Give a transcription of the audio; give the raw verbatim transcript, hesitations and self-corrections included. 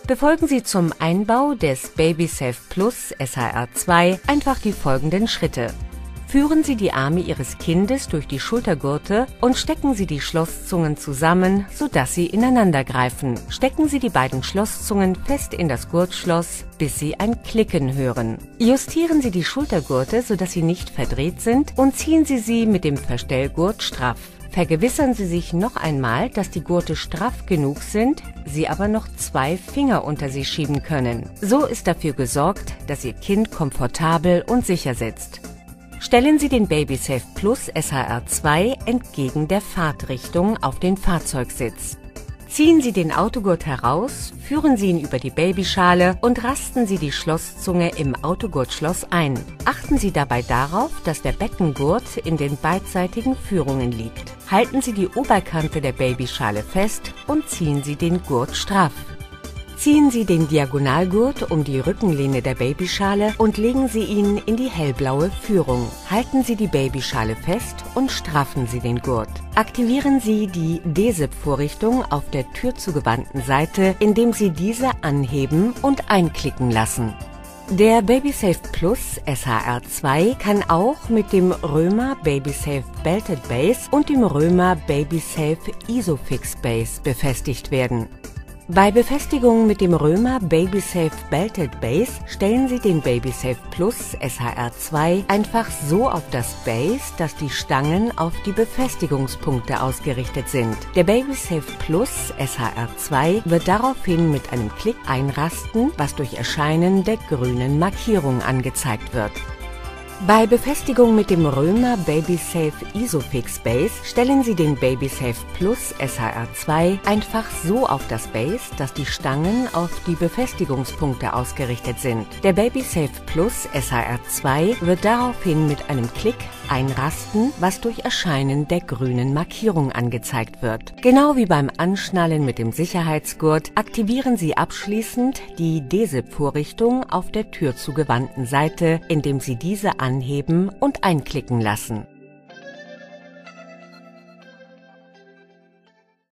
Befolgen Sie zum Einbau des BabySafe Plus S H R zwei einfach die folgenden Schritte. Führen Sie die Arme Ihres Kindes durch die Schultergurte und stecken Sie die Schlosszungen zusammen, sodass sie ineinander greifen. Stecken Sie die beiden Schlosszungen fest in das Gurtschloss, bis Sie ein Klicken hören. Justieren Sie die Schultergurte, sodass sie nicht verdreht sind, und ziehen Sie sie mit dem Verstellgurt straff. Vergewissern Sie sich noch einmal, dass die Gurte straff genug sind, Sie aber noch zwei Finger unter sie schieben können. So ist dafür gesorgt, dass Ihr Kind komfortabel und sicher sitzt. Stellen Sie den BabySafe Plus S H R zwei entgegen der Fahrtrichtung auf den Fahrzeugsitz. Ziehen Sie den Autogurt heraus, führen Sie ihn über die Babyschale und rasten Sie die Schlosszunge im Autogurtschloss ein. Achten Sie dabei darauf, dass der Beckengurt in den beidseitigen Führungen liegt. Halten Sie die Oberkante der Babyschale fest und ziehen Sie den Gurt straff. Ziehen Sie den Diagonalgurt um die Rückenlehne der Babyschale und legen Sie ihn in die hellblaue Führung. Halten Sie die Babyschale fest und straffen Sie den Gurt. Aktivieren Sie die D-Zip-Vorrichtung auf der türzugewandten Seite, indem Sie diese anheben und einklicken lassen. Der BabySafe Plus S H R zwei kann auch mit dem Römer BabySafe Belted Base und dem Römer BabySafe Isofix Base befestigt werden. Bei Befestigung mit dem Römer BabySafe Belted Base stellen Sie den BabySafe Plus S H R zwei einfach so auf das Base, dass die Stangen auf die Befestigungspunkte ausgerichtet sind. Der BabySafe Plus S H R zwei wird daraufhin mit einem Klick einrasten, was durch Erscheinen der grünen Markierung angezeigt wird. Bei Befestigung mit dem Römer BabySafe Isofix Base stellen Sie den BabySafe Plus S H R zwei einfach so auf das Base, dass die Stangen auf die Befestigungspunkte ausgerichtet sind. Der BabySafe Plus S H R zwei wird daraufhin mit einem Klick einrasten, was durch Erscheinen der grünen Markierung angezeigt wird. Genau wie beim Anschnallen mit dem Sicherheitsgurt aktivieren Sie abschließend die D-Zip-Vorrichtung auf der türzugewandten Seite, indem Sie diese anheben und einklicken lassen.